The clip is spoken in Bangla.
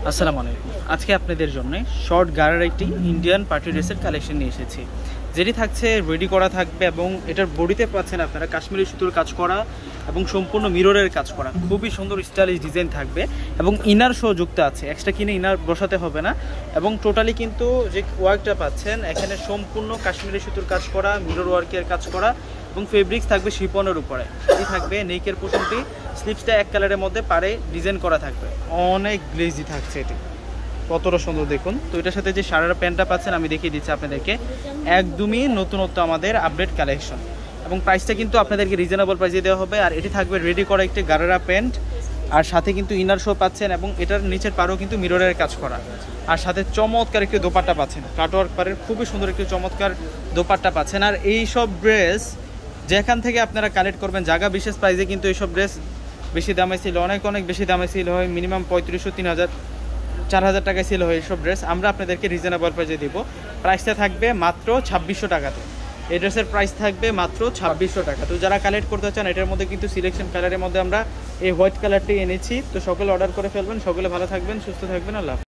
আসসালামু আলাইকুম। আজকে আপনাদের জন্য শর্ট গাড়ার একটি ইন্ডিয়ান পার্টি ড্রেসের কালেকশন নিয়ে এসেছি, যেটি থাকছে রেডি করা থাকবে এবং এটার বডিতে পাচ্ছেন আপনারা কাশ্মীরি সুতোর কাজ করা এবং সম্পূর্ণ মিররের কাজ করা, খুবই সুন্দর স্টাইলিশ ডিজাইন থাকবে এবং ইনার শো যুক্ত আছে, এক্সট্রা কিনে ইনার বসাতে হবে না। এবং টোটালি কিন্তু যে ওয়ার্কটা পাচ্ছেন এখানে সম্পূর্ণ কাশ্মীরি সুতোর কাজ করা, মিরর ওয়ার্কের কাজ করা এবং ফেব্রিক্স থাকবে শিপনের উপরে। এটি থাকবে নেকের পোর্শনটি, স্লিপসটা এক কালারের মধ্যে পারে ডিজাইন করা থাকবে, অনেক গ্লেজি থাকছে এটি, কতটা সুন্দর দেখুন। তো এটার সাথে যে শাড়ির প্যান্টটা পাচ্ছেন আমি দেখিয়ে দিচ্ছি আপনাদেরকে, একদমই নতুনত্ব আমাদের আপডেট কালেকশন এবং প্রাইসটা কিন্তু আপনাদেরকে রিজনেবল প্রাইসে দেওয়া হবে। আর এটি থাকবে রেডি করা একটি গারারা প্যান্ট, আর সাথে কিন্তু ইনার শো পাচ্ছেন এবং এটার নিচের পাড়েও কিন্তু মিররের কাজ করা, আর সাথে চমৎকার একটি দোপাট্টা পাচ্ছেন, কাটওয়ার্ক পাড়ের খুবই সুন্দর একটি চমৎকার দোপাট্টা পাচ্ছেন। আর এই সব ড্রেস যেখান থেকে আপনারা কালেক্ট করবেন জায়গা বিশেষ প্রাইসে কিন্তু এইসব ড্রেস বেশি দামে ছিল, অনেক বেশি দামে ছিল হয়, মিনিমাম 3500, 3000, 4000 টাকায় ছিল হয় এইসব ড্রেস। আমরা আপনাদেরকে রিজনেবল প্রাইসে দিব, প্রাইসটা থাকবে মাত্র 2600 টাকাতে। এই ড্রেসের প্রাইস থাকবে মাত্র 2600 টাকা। তো যারা কালেক্ট করতে চান এটার মধ্যে কিন্তু সিলেকশন কালারের মধ্যে আমরা এই হোয়াইট কালারটি এনেছি, তো সকলে অর্ডার করে ফেলবেন। সকলে ভালো থাকবেন, সুস্থ থাকবেন, আল্লাহ।